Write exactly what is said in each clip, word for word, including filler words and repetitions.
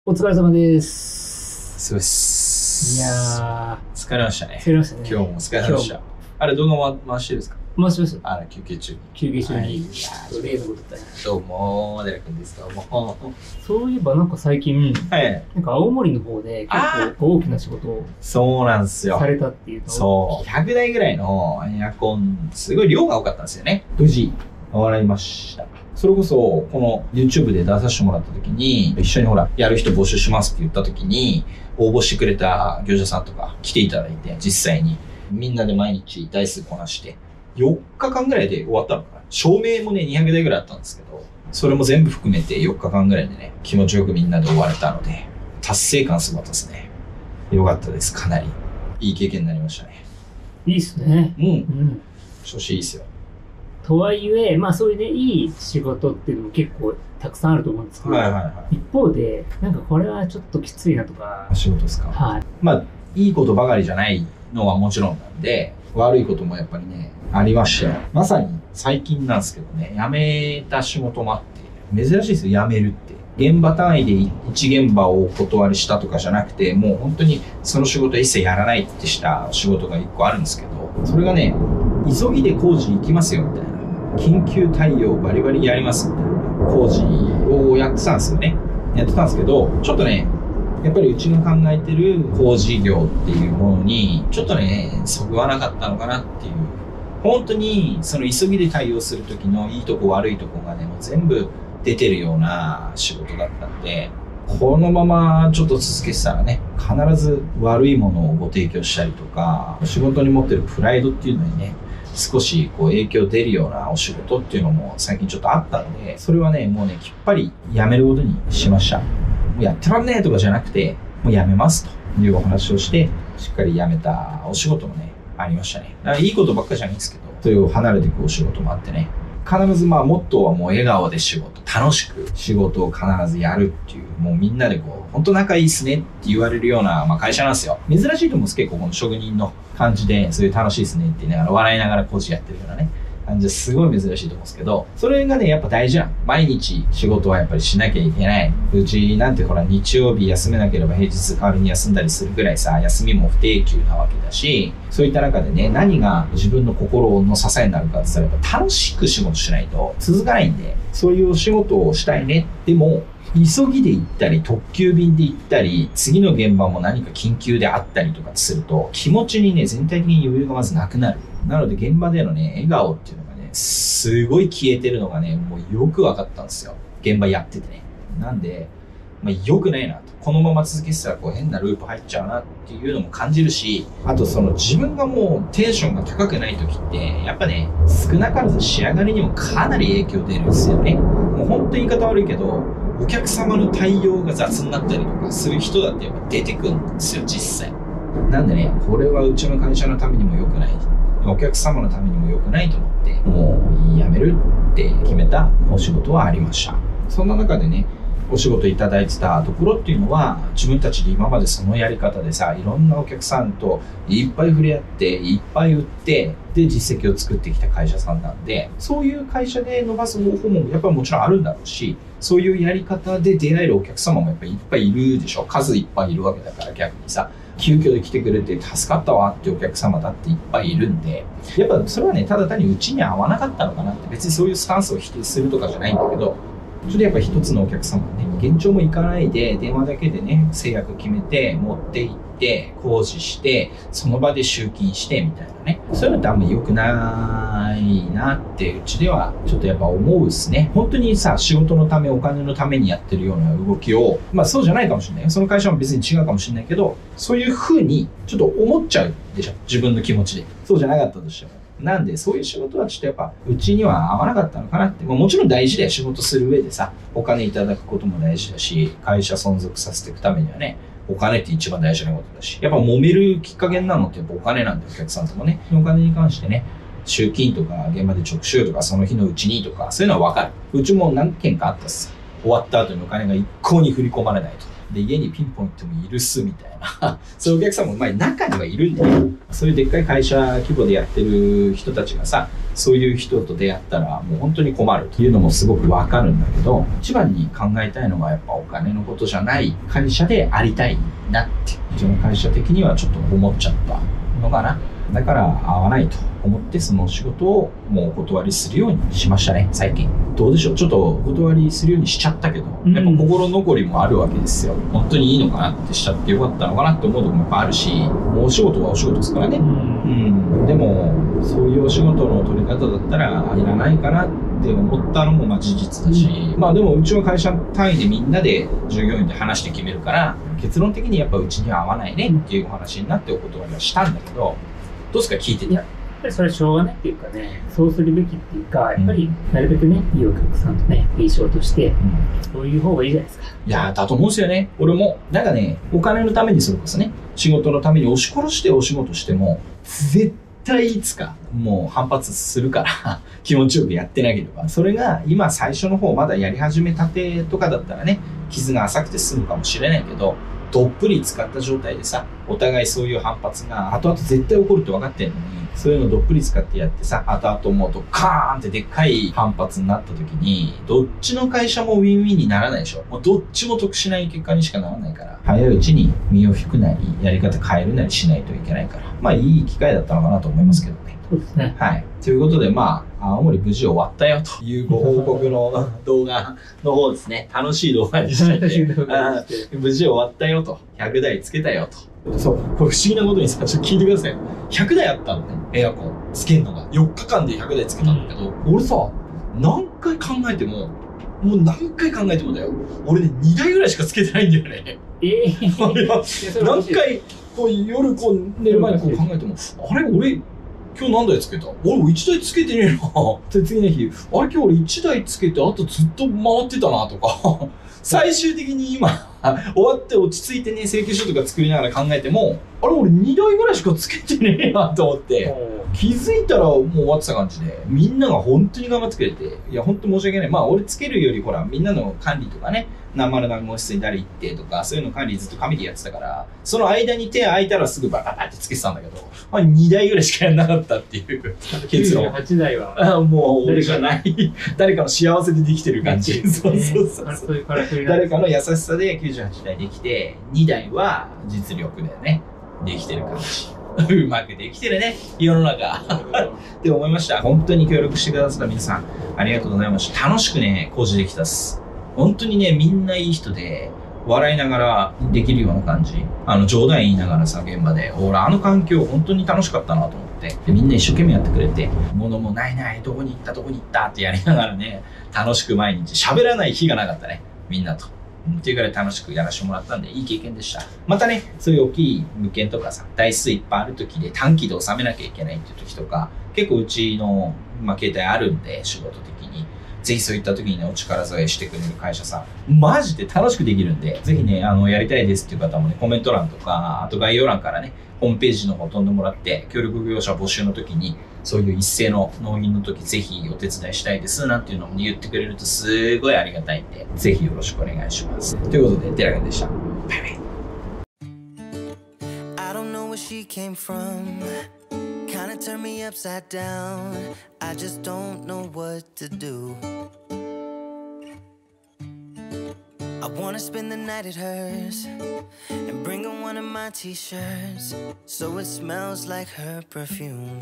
お疲れ様です。 すごいっす。 いやー、疲れましたね。 疲れましたね。 今日もお疲れ様でした。あれ、動画回してるんですか？ 回しました。 あら、休憩中に。 休憩中に。 はい、 いやー、例のことだね。 どうも、マデラ君です。どうも。 そういえばなんか最近、 はい。 なんか青森の方で結構大きな仕事をそうなんですよ。 されたっていうと。 そう。ひゃくだいぐらいのエアコン、すごい量が多かったんですよね。無事、終わりました。それこそ、この YouTube で出させてもらった時に、一緒にほら、やる人募集しますって言った時に、応募してくれた業者さんとか来ていただいて、実際にみんなで毎日台数こなして、よっかかんぐらいで終わったのかな。照明もね、にひゃくだいぐらいあったんですけど、それも全部含めてよっかかんぐらいでね、気持ちよくみんなで終われたので、達成感すごかったですね。よかったです。かなり。いい経験になりましたね。 いいっすね。 うん。 うん。 調子いいっすよ。 とはいえ、まあそれでいい仕事っていうのも結構たくさんあると思うんですけど、 はいはいはい。 一方で、なんかこれはちょっときついなとか。 仕事ですか？ はい。 まあ、いいことばかりじゃないのはもちろんなんで、悪いこともやっぱりね、ありましたよ。まさに最近なんですけどね、辞めた仕事もあって、珍しいですよ、辞めるって。現場単位で一現場をお断りしたとかじゃなくて、もう本当にその仕事は一切やらないってした仕事が一個あるんですけど、それがね、急ぎで工事行きますよみたいな。緊急対応バリバリやりますみたいな工事をやってたんですよね。やってたんですけど、ちょっとね、やっぱりうちが考えてる工事業っていうものに、ちょっとね、そぐわなかったのかなっていう。本当に、その急ぎで対応する時のいいとこ悪いとこがね、もう全部出てるような仕事だったんで、このままちょっと続けてたらね、必ず悪いものをご提供したりとか、仕事に持ってるプライドっていうのにね、少しこう影響出るようなお仕事っていうのも最近ちょっとあったんで、それはね、もうね、きっぱりやめることにしました。もうやってらんねえとかじゃなくて、もうやめますというお話をして、しっかりやめたお仕事もね、ありましたね。だからいいことばっかじゃないんですけど、それを離れていくお仕事もあってね、必ずまあモットーはもう笑顔で仕事、楽しく仕事を必ずやるっていう、もうみんなでこう、本当仲いいっすねって言われるような、まあ、会社なんですよ。珍しいと思うんです、結構この職人の感じで、そういう楽しいっすねって言いながら笑いながら工事やってるようなね、感じですごい珍しいと思うんですけど、それがね、やっぱ大事なの。毎日仕事はやっぱりしなきゃいけない。うちなんてほら日曜日休めなければ平日代わりに休んだりするぐらいさ、休みも不定休なわけだし、そういった中でね、何が自分の心の支えになるかって言ったらやっぱ楽しく仕事しないと続かないんで、そういうお仕事をしたいね。でも、急ぎで行ったり、特急便で行ったり、次の現場も何か緊急であったりとかすると、気持ちにね、全体的に余裕がまずなくなる。なので現場でのね、笑顔っていうのがね、すごい消えてるのがね、もうよく分かったんですよ。現場やっててね。なんで、まあ、良くないなと。このまま続けてたらこう変なループ入っちゃうなっていうのも感じるし、あとその自分がもうテンションが高くない時って、やっぱね、少なからず仕上がりにもかなり影響出るんですよね。もう本当に言い方悪いけど、お客様の対応が雑になったりとかする人だってやっぱ出てくるんですよ、実際。なんでね、これはうちの会社のためにも良くない。お客様のためにも良くないと思って、もうやめるって決めたお仕事はありました。そんな中でね、お仕事いただいてたところっていうのは、自分たちで今までそのやり方でさ、いろんなお客さんといっぱい触れ合って、いっぱい売って、で、実績を作ってきた会社さんなんで、そういう会社で伸ばす方法もやっぱりもちろんあるんだろうし、そういうやり方で出会えるお客様もやっぱりいっぱいいるでしょ。数いっぱいいるわけだから逆にさ、急遽で来てくれて助かったわってお客様だっていっぱいいるんで、やっぱそれはね、ただ単にうちに合わなかったのかなって、別にそういうスタンスを否定するとかじゃないんだけど、ちょっとやっぱ一つのお客様ね、現状も行かないで、電話だけでね、制約決めて、持って行って、工事して、その場で集金して、みたいなね。そういうのってあんまり良くないなって、うちではちょっとやっぱ思うですね。本当にさ、仕事のため、お金のためにやってるような動きを、まあそうじゃないかもしれないよ。その会社も別に違うかもしれないけど、そういう風にちょっと思っちゃうでしょ。自分の気持ちで。そうじゃなかったとしても。なんで、そういう仕事はちょっとやっぱ、うちには合わなかったのかなって。もちろん大事だよ。仕事する上でさ、お金いただくことも大事だし、会社存続させていくためにはね、お金って一番大事なことだし、やっぱ揉めるきっかけになるのってやっぱお金なんで、お客さんともね。お金に関してね、集金とか、現場で直収とか、その日のうちにとか、そういうのはわかる。うちも何件かあったっす。終わった後にお金が一向に振り込まれないと。 で、家にピンポン行ってもいるっすみたいなそういうお客さんもまあ中にはいるんで、そういうでっかい会社規模でやってる人たちがさ、そういう人と出会ったらもう本当に困るというのもすごくわかるんだけど、一番に考えたいのはやっぱお金のことじゃない会社でありたいなって、うちの会社的にはちょっと思っちゃったのかな。だから合わないと思ってその仕事をもうお断りするようにしましたね、最近。どうでしょう、ちょっとお断りするようにしちゃったけど、やっぱ心残りもあるわけですよ。本当にいいのかなってしちゃってよかったのかなって思うところもやっぱあるし、もうお仕事はお仕事ですからね。うん。でも、そういうお仕事の取り方だったらいらないかなって思ったのもまあ事実だし、うん、まあでもうちの会社単位でみんなで従業員で話して決めるから、結論的にやっぱうちには合わないねっていうお話になってお断りはしたんだけど、どうですか、聞いてて。 やっぱりそれはしょうがないっていうかね、そうするべきっていうか、やっぱりなるべくね、いいお客さんとね、印象として、うん、そういう方がいいじゃないですか。 いやー、だと思うんですよね。俺も。なんかね、お金のためにそれこそね、仕事のために押し殺してお仕事しても、絶対いつかもう反発するから気持ちよくやってなければ。それが今最初の方まだやり始めたてとかだったらね、傷が浅くて済むかもしれないけど、どっぷり使った状態でさ、お互いそういう反発が後々絶対起こるって分かってんのに、そういうのどっぷり使ってやってさ、後々思うとカーンってでっかい反発になった時に、どっちの会社もウィンウィンにならないでしょ。もうどっちも得しない結果にしかならないから、早いうちに身を引くなり、やり方変えるなりしないといけないから、まあいい機会だったのかなと思いますけどね。 そうですね。 はい。ということで、まあ、青森無事終わったよというご報告の動画の方ですね。楽しい動画でしたね。無事終わったよと。ひゃくだいつけたよと。そう、これ不思議なことにさ、ちょっと聞いてください。ひゃくだいあったのね、エアコンつけるのが。よっかかんでひゃくだいつけたんだけど、俺さ、何回考えても、もう何回考えてもだよ。俺ね、にだいぐらいしかつけてないんだよね。 ええー、何回、こう夜こう寝る前にこう考えても、あれ俺、今日何台つけた？俺いちだいつけてねえな。で、次の日、あれ今日俺いちだいつけて、あとずっと回ってたなとか。最終的に今、終わって落ち着いてね、請求書とか作りながら考えても、あれ俺にだいぐらいしかつけてねえなと思って、気づいたらもう終わってた感じで、みんなが本当に頑張ってくれて、いや本当申し訳ない。まあ俺つけるよりほら、みんなの管理とかね、何丸何号室に誰行ってとか、そういうの管理ずっと紙でやってたから、その間に手空いたらすぐバババってつけてたんだけど、まあにだいぐらいしかやんなかったっていう結論。 きゅうじゅうはちだいは。 もう俺じゃない。誰かの幸せでできてる感じ。そうそうそう。誰かの優しさできゅうじゅうはちだいできて、にだいは実力でね、できてる感じ。うまくできてるね、世の中。って思いました。本当に協力してくださった皆さん、ありがとうございました。楽しくね、工事できたっす。本当にね、みんないい人で、笑いながらできるような感じ。あの、冗談言いながらさ、現場で。俺、あの環境本当に楽しかったなと思って。で、みんな一生懸命やってくれて、物もないない、どこに行った、どこに行ったってやりながらね、楽しく毎日喋らない日がなかったね。みんなと。っていうくらい楽しくやらせてもらったんで、いい経験でした。またね、そういう大きい物件とかさ、台数いっぱいある時で短期で収めなきゃいけないっていう時とか、結構うちの、まあ、携帯あるんで、仕事的に。ぜひそういった時にね、お力添えしてくれる会社さん、マジで楽しくできるんで、ぜひね、あの、やりたいですっていう方もね、コメント欄とか、あと概要欄からね、ホームページの方飛んでもらって、協力業者募集の時に、そういう一斉の納品の時、ぜひお手伝いしたいです、なんていうのも言ってくれるとすごいありがたいんで、ぜひよろしくお願いします。ということで、テラガでした。バイバイ。I don't know where she came from. Kinda turned me upside down. I just don't know what to do. I wanna spend the night at hers and bring her one of my t-shirts so it smells like her perfume.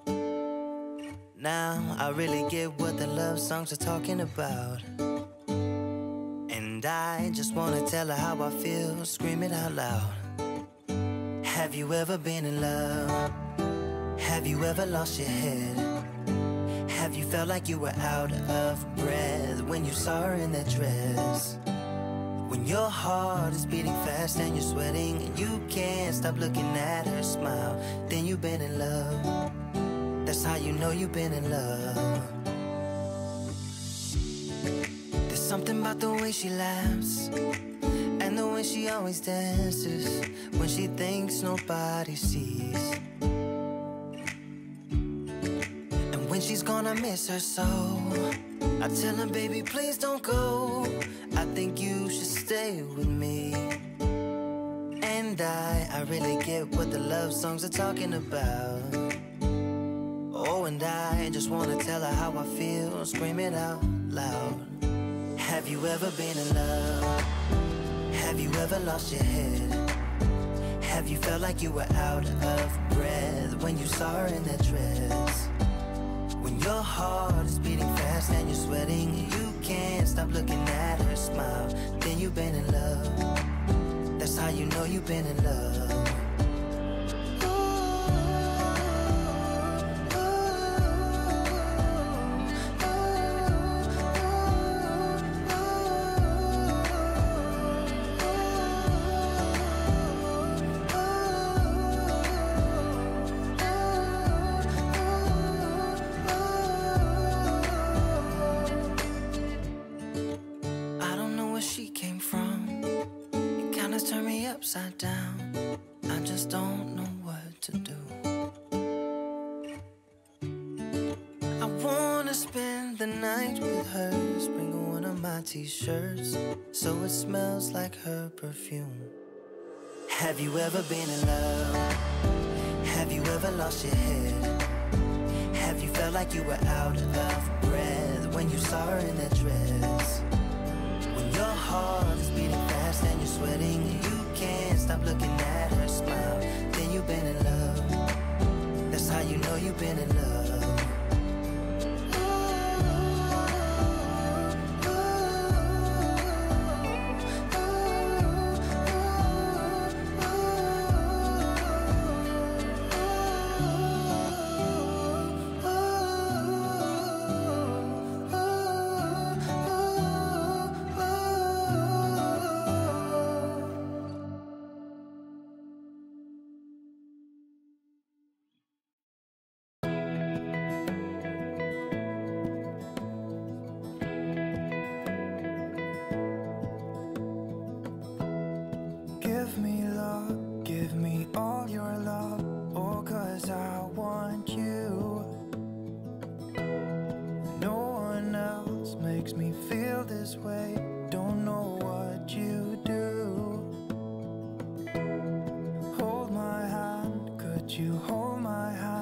Now I really get what the love songs are talking about, and I just wanna tell her how I feel, scream it out loud. Have you ever been in love? Have you ever lost your head? Have you felt like you were out of breath when you saw her in that dress? When your heart is beating fast and you're sweating and you can't stop looking at her smile, then you've been in love. That's how you know you've been in love. There's something about the way she laughs and the way she always dances when she thinks nobody sees. When she's gone, I miss her so. I tell her, baby, please don't go. I think you should stay with me. and I, I really get what the love songs are talking about. Oh, and I just wanna tell her how I feel, scream it out loud. Have you ever been in love? Have you ever lost your head? Have you felt like you were out of breath when you saw her in that dress? When your heart is beating fast and you're sweating, you can't stop looking at her smile, then you've been in love. That's how you know you've been in love. Upside down, I just don't know what to do. I wanna spend the night with her, bring her one of my t-shirts so it smells like her perfume. Have you ever been in love? Have you ever lost your head? Have you felt like you were out of breath when you saw her in that dress? When your heart is beating fast and you're sweating, you can't stop looking at her smile, then you've been in love. That's how you know you've been in love. Give me love, give me all your love, oh, 'cause I want you. No one else makes me feel this way, don't know what you do. Hold my hand, could you hold my hand?